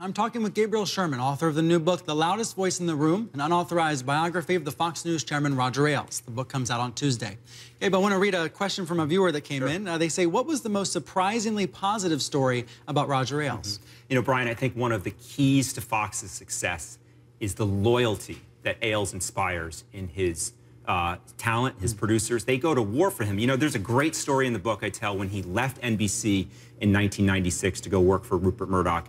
I'm talking with Gabriel Sherman, author of the new book, The Loudest Voice in the Room, an unauthorized biography of the Fox News chairman, Roger Ailes. The book comes out on Tuesday. Gabe, I want to read a question from a viewer that came in. They say, what was the most surprisingly positive story about Roger Ailes? You know, Brian, I think one of the keys to Fox's success is the loyalty that Ailes inspires in his talent, his producers. They go to war for him. You know, there's a great story in the book I tell when he left NBC in 1996 to go work for Rupert Murdoch.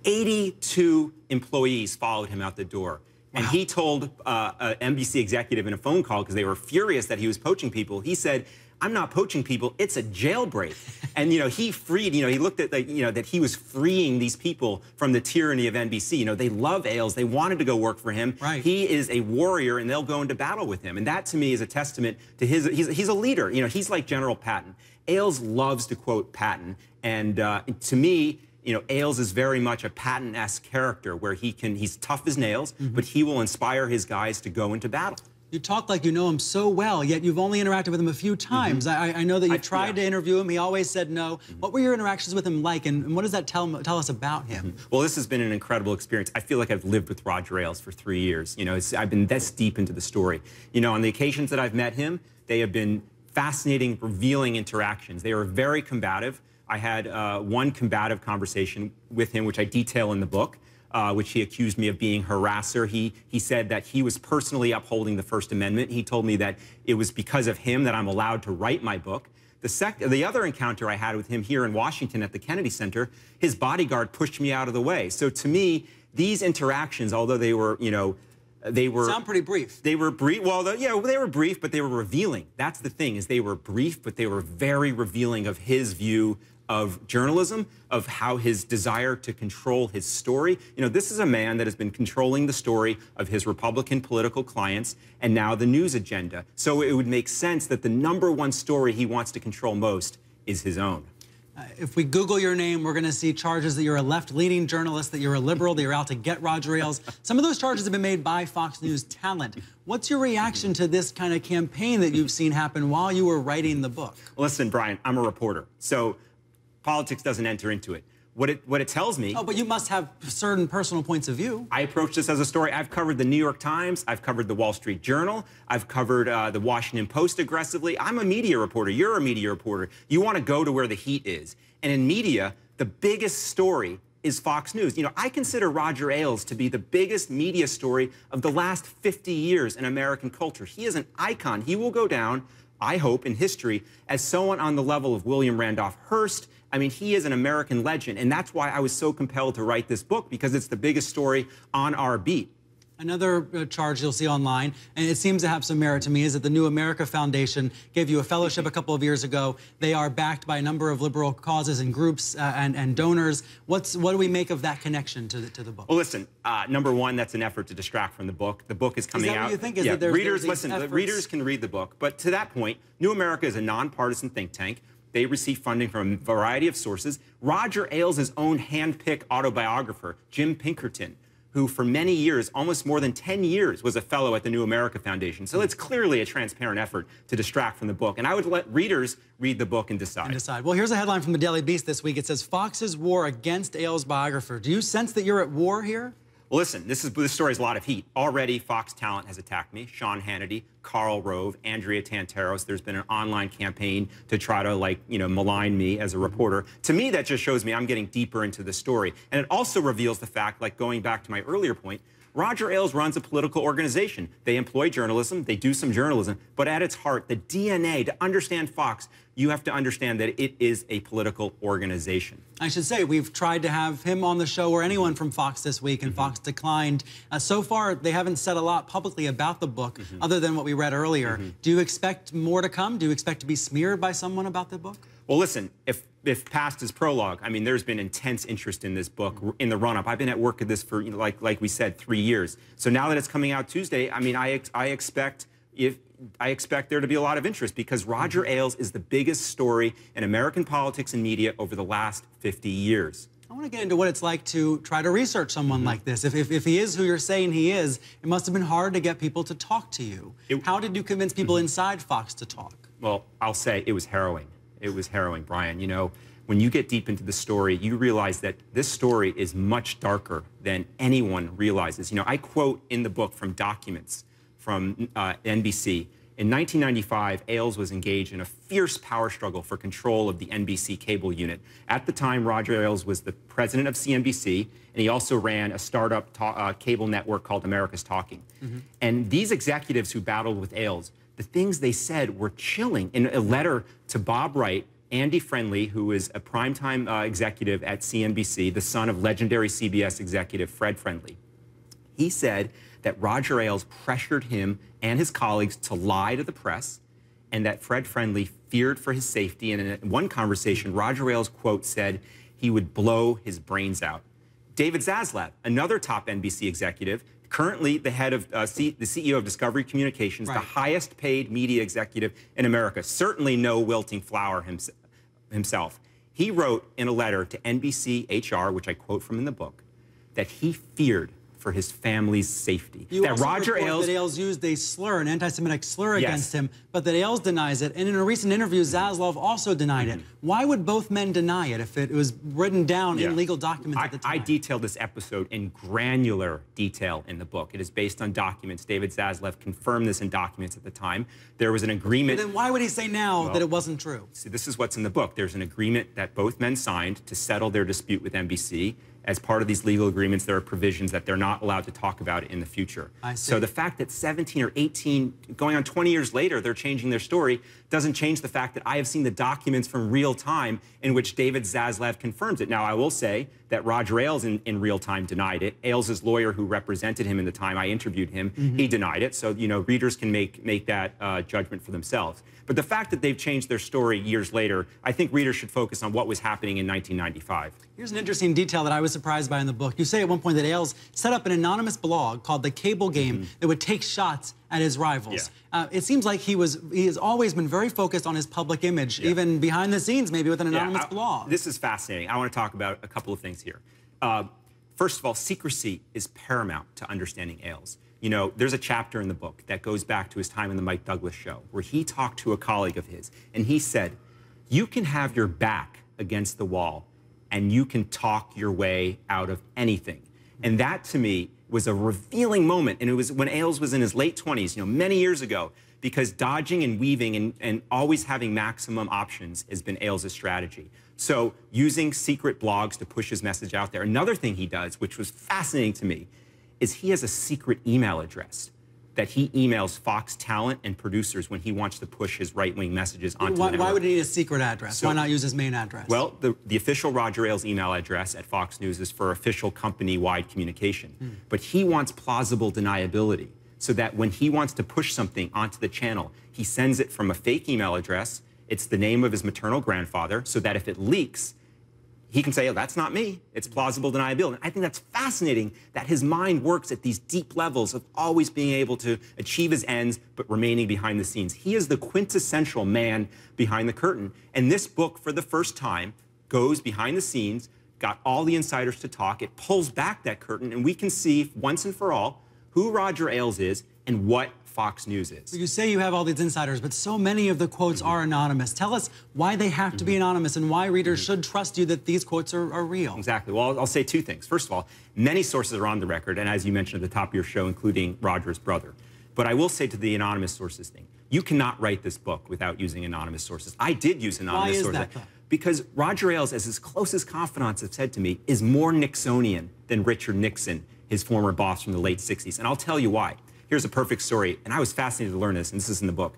82 employees followed him out the door. And he told an NBC executive in a phone call, because they were furious that he was poaching people, he said, "I'm not poaching people, it's a jailbreak." And, you know, he freed, you know, he looked at, that he was freeing these people from the tyranny of NBC. You know, they love Ailes. They wanted to go work for him. Right. He is a warrior, and they'll go into battle with him. And that, to me, is a testament to he's a leader. You know, he's like General Patton. Ailes loves to quote Patton. And to me, you know, Ailes is very much a Patton-esque character where he's tough as nails, but he will inspire his guys to go into battle. You talk like you know him so well, yet you've only interacted with him a few times. I know that you tried to interview him. He always said no. What were your interactions with him like, and what does that tell us about him? Well, this has been an incredible experience. I feel like I've lived with Roger Ailes for 3 years. You know, I've been this deep into the story. You know, on the occasions that I've met him, they have been fascinating, revealing interactions. They are very combative. I had one combative conversation with him, which I detail in the book, which he accused me of being harasser. He said that he was personally upholding the First Amendment. He told me that it was because of him that I'm allowed to write my book. The other encounter I had with him here in Washington at the Kennedy Center, his bodyguard pushed me out of the way. So to me, these interactions, although they were, you know, they were... Sound pretty brief. They were brief. Well, yeah, they were brief, but they were revealing. That's the thing, is they were brief, but they were very revealing of his view of journalism, of how his desire to control his story. You know, this is a man that has been controlling the story of his Republican political clients and now the news agenda. So it would make sense that the #1 story he wants to control most is his own. If we Google your name, we're going to see charges that you're a left-leaning journalist, that you're a liberal, that you're out to get Roger Ailes. Some of those charges have been made by Fox News talent. What's your reaction to this kind of campaign that you've seen happen while you were writing the book? Listen, Brian, I'm a reporter, so politics doesn't enter into it. What it tells me... Oh, but you must have certain personal points of view. I approach this as a story. I've covered the New York Times. I've covered the Wall Street Journal. I've covered the Washington Post aggressively. I'm a media reporter. You're a media reporter. You want to go to where the heat is. And in media, the biggest story is Fox News. You know, I consider Roger Ailes to be the biggest media story of the last 50 years in American culture. He is an icon. He will go down, I hope, in history as someone on the level of William Randolph Hearst. I mean, he is an American legend, and that's why I was so compelled to write this book, because it's the biggest story on our beat. Another charge you'll see online, and it seems to have some merit to me, is that the New America Foundation gave you a fellowship a couple of years ago. They are backed by a number of liberal causes and groups and donors. What do we make of that connection to the book? Well, listen, #1, that's an effort to distract from the book. The book is coming out. Is that what you think? Is yeah, that there's readers, these listen, efforts? readers can read the book. But to that point, New America is a nonpartisan think tank. They receive funding from a variety of sources. Roger Ailes' own hand-picked autobiographer, Jim Pinkerton, who for many years, almost more than 10 years, was a fellow at the New America Foundation. So it's clearly a transparent effort to distract from the book. And I would let readers read the book and decide. Well, here's a headline from the Daily Beast this week. It says, Fox's war against Ailes' biographer. Do you sense that you're at war here? Well, listen, this story has a lot of heat. Already, Fox talent has attacked me. Sean Hannity, Karl Rove, Andrea Tantaros. There's been an online campaign to try to, malign me as a reporter. To me, that just shows me I'm getting deeper into the story. And it also reveals the fact, going back to my earlier point, Roger Ailes runs a political organization. They employ journalism, they do some journalism, but at its heart, the DNA, to understand Fox, you have to understand that it is a political organization. I should say, we've tried to have him on the show or anyone from Fox this week, and Fox declined. So far, they haven't said a lot publicly about the book, other than what we read earlier. Do you expect more to come? Do you expect to be smeared by someone about the book? Well, listen, if past is prologue, I mean, there's been intense interest in this book in the run-up. I've been at work at this for, like we said, 3 years. So now that it's coming out Tuesday, I mean, I expect there to be a lot of interest, because Roger Ailes is the biggest story in American politics and media over the last 50 years. I want to get into what it's like to try to research someone like this. If he is who you're saying he is, it must have been hard to get people to talk to you. How did you convince people inside Fox to talk? Well, I'll say it was harrowing. It was harrowing, Brian. You know, when you get deep into the story, you realize that this story is much darker than anyone realizes. You know, I quote in the book from documents from NBC. In 1995, Ailes was engaged in a fierce power struggle for control of the NBC cable unit. At the time, Roger Ailes was the president of CNBC, and he also ran a startup cable network called America's Talking. And these executives who battled with Ailes, the things they said were chilling. In a letter to Bob Wright, Andy Friendly, who is a primetime executive at CNBC, the son of legendary CBS executive Fred Friendly, he said that Roger Ailes pressured him and his colleagues to lie to the press, and that Fred Friendly feared for his safety. And in one conversation, Roger Ailes, quote, said he would blow his brains out. David Zaslav, another top NBC executive, currently the head of the CEO of Discovery Communications, the highest paid media executive in America, certainly no wilting flower himself. He wrote in a letter to NBC HR, which I quote from in the book, that he feared for his family's safety. You also report that Ailes used a slur, an anti-Semitic slur against him, but that Ailes denies it. And in a recent interview, Zaslav also denied it. Why would both men deny it if it was written down in legal documents at the time? I detailed this episode in granular detail in the book. It is based on documents. David Zaslav confirmed this in documents at the time. There was an agreement. But then why would he say now that it wasn't true? See, this is what's in the book. There's an agreement that both men signed to settle their dispute with NBC. As part of these legal agreements, there are provisions that they're not allowed to talk about in the future. I see. So the fact that 17 or 18, going on 20 years later, they're changing their story doesn't change the fact that I have seen the documents from real time in which David Zaslav confirms it. Now, I will say that Roger Ailes in real time denied it. Ailes' lawyer who represented him in the time I interviewed him, he denied it. So, you know, readers can make that judgment for themselves. But the fact that they've changed their story years later, I think readers should focus on what was happening in 1995. Here's an interesting detail that I was surprised by in the book. You say at one point that Ailes set up an anonymous blog called The Cable Game that would take shots at his rivals. It seems like he has always been very focused on his public image, even behind the scenes, maybe with an anonymous blog. This is fascinating. I want to talk about a couple of things here. First of all, secrecy is paramount to understanding Ailes. You know, there's a chapter in the book that goes back to his time in the Mike Douglas show, where he talked to a colleague of his, and he said, you can have your back against the wall, and you can talk your way out of anything. And that, to me, was a revealing moment. And it was when Ailes was in his late 20s, you know, many years ago, because dodging and weaving and always having maximum options has been Ailes' strategy. So using secret blogs to push his message out there. Another thing he does, which was fascinating to me, is he has a secret email address that he emails Fox talent and producers when he wants to push his right-wing messages onto the network. Why would he need a secret address? Why not use his main address? Well, the official Roger Ailes email address at Fox News is for official company-wide communication. But he wants plausible deniability so that when he wants to push something onto the channel, he sends it from a fake email address. It's the name of his maternal grandfather, so that if it leaks, he can say, oh, that's not me. It's plausible deniability. And I think that's fascinating that his mind works at these deep levels of always being able to achieve his ends, but remaining behind the scenes. He is the quintessential man behind the curtain. And this book, for the first time, goes behind the scenes, got all the insiders to talk. It pulls back that curtain, and we can see once and for all who Roger Ailes is and what Fox News is. You say you have all these insiders, but so many of the quotes are anonymous. Tell us why they have to be anonymous and why readers should trust you that these quotes are real. Exactly. Well, I'll say two things. First of all, many sources are on the record, and as you mentioned at the top of your show, including Roger's brother. But I will say to the anonymous sources thing, you cannot write this book without using anonymous sources. I did use anonymous sources. Why is that, though? Because Roger Ailes, as his closest confidants have said to me, is more Nixonian than Richard Nixon, his former boss from the late 60s. And I'll tell you why. Here's a perfect story, and I was fascinated to learn this, and this is in the book.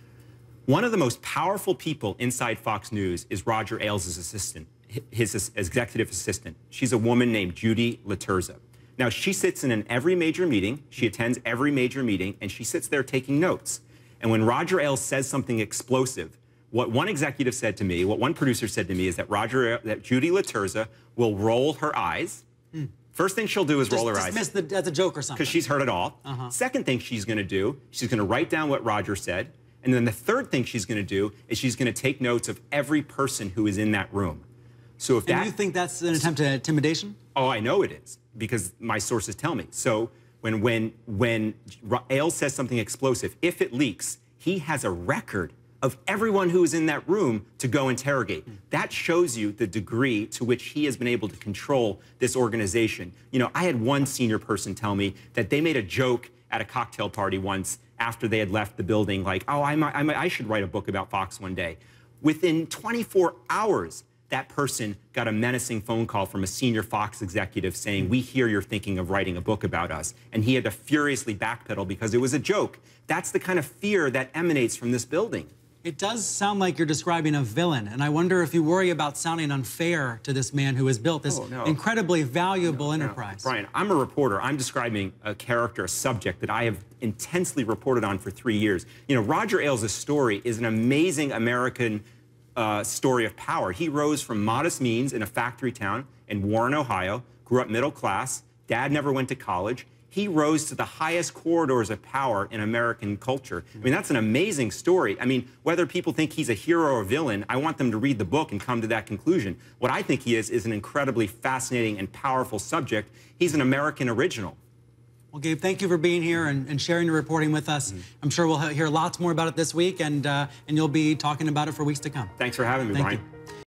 One of the most powerful people inside Fox News is Roger Ailes' assistant, his executive assistant. She's a woman named Judy Laterza. Now, she sits in every major meeting, she attends every major meeting, and she sits there taking notes. And when Roger Ailes says something explosive, what one executive said to me, what one producer said to me is that Judy Laterza will roll her eyes. First thing she'll do is roll her eyes. Dismiss it as a joke or something. Because she's heard it all. Second thing she's going to do, she's going to write down what Roger said. And then the third thing she's going to do is she's going to take notes of every person who is in that room. So if And you think that's an attempt at intimidation? Oh, I know it is, because my sources tell me. So when Ailes says something explosive, if it leaks, he has a record of everyone who was in that room to go interrogate. That shows you the degree to which he has been able to control this organization. You know, I had one senior person tell me that they made a joke at a cocktail party once after they had left the building, like, oh, I should write a book about Fox one day. Within 24 hours, that person got a menacing phone call from a senior Fox executive saying, we hear you're thinking of writing a book about us. And he had to furiously backpedal because it was a joke. That's the kind of fear that emanates from this building. It does sound like you're describing a villain, and I wonder if you worry about sounding unfair to this man who has built this incredibly valuable enterprise. Brian, I'm a reporter. I'm describing a character, a subject that I have intensely reported on for 3 years. You know, Roger Ailes' story is an amazing American story of power. He rose from modest means in a factory town in Warren, Ohio, grew up middle class. Dad never went to college. He rose to the highest corridors of power in American culture. I mean, that's an amazing story. I mean, whether people think he's a hero or a villain, I want them to read the book and come to that conclusion. What I think he is an incredibly fascinating and powerful subject. He's an American original. Well, Gabe, thank you for being here and sharing your reporting with us. I'm sure we'll hear lots more about it this week, and you'll be talking about it for weeks to come. Thanks for having me, Brian. Thank you.